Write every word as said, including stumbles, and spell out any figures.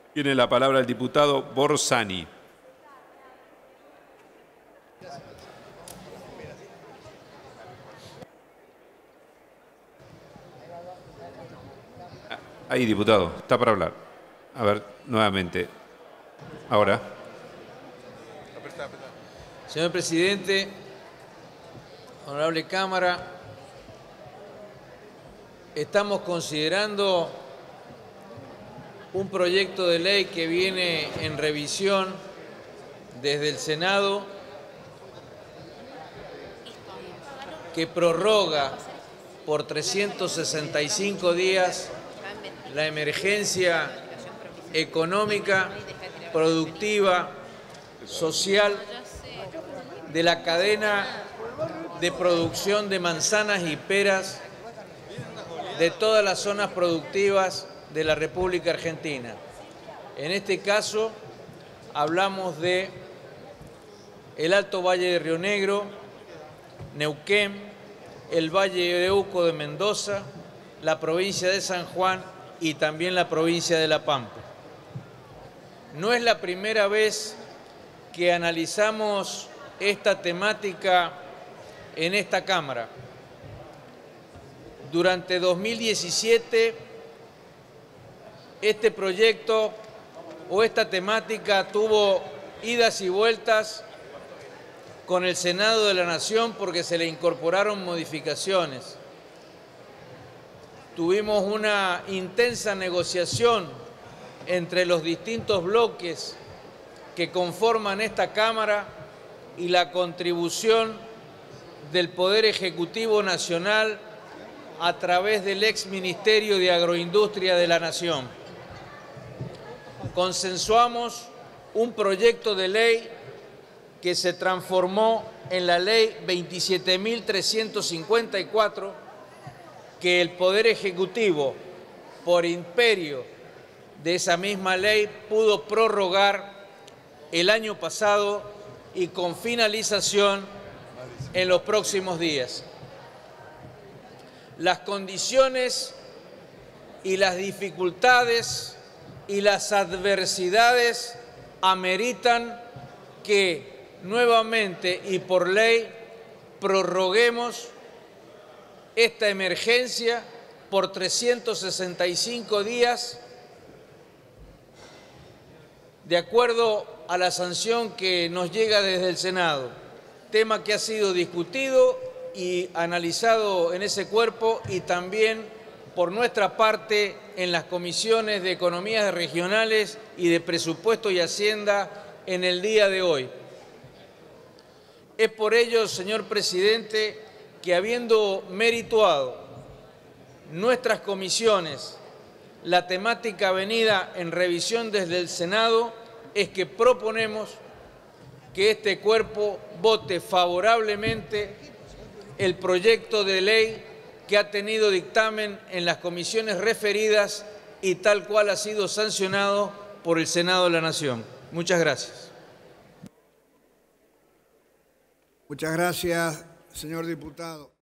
Tiene la palabra el diputado Borsani. Ahí, diputado, está para hablar. A ver, nuevamente. Ahora. Señor presidente, honorable Cámara, estamos considerando un proyecto de ley que viene en revisión desde el Senado, que prorroga por trescientos sesenta y cinco días la emergencia económica, productiva, social de la cadena de producción de manzanas y peras de todas las zonas productivas de la República Argentina. En este caso hablamos de el Alto Valle de Río Negro, Neuquén, el Valle de Uco de Mendoza, la provincia de San Juan y también la provincia de La Pampa. No es la primera vez que analizamos esta temática en esta Cámara. Durante dos mil diecisiete, este proyecto o esta temática tuvo idas y vueltas con el Senado de la Nación porque se le incorporaron modificaciones. Tuvimos una intensa negociación entre los distintos bloques que conforman esta Cámara y la contribución del Poder Ejecutivo Nacional a través del ex Ministerio de Agroindustria de la Nación. Consensuamos un proyecto de ley que se transformó en la Ley veintisiete mil trescientos cincuenta y cuatro, que el Poder Ejecutivo, por imperio de esa misma ley, pudo prorrogar el año pasado y con finalización en los próximos días. Las condiciones y las dificultades y las adversidades ameritan que nuevamente y por ley prorroguemos esta emergencia por trescientos sesenta y cinco días de acuerdo a la sanción que nos llega desde el Senado, tema que ha sido discutido y analizado en ese cuerpo y también por nuestra parte en las comisiones de Economías Regionales y de Presupuesto y Hacienda en el día de hoy. Es por ello, señor presidente, que habiendo merituado nuestras comisiones la temática venida en revisión desde el Senado, es que proponemos que este cuerpo vote favorablemente el proyecto de ley que ha tenido dictamen en las comisiones referidas y tal cual ha sido sancionado por el Senado de la Nación. Muchas gracias. Muchas gracias, señor diputado.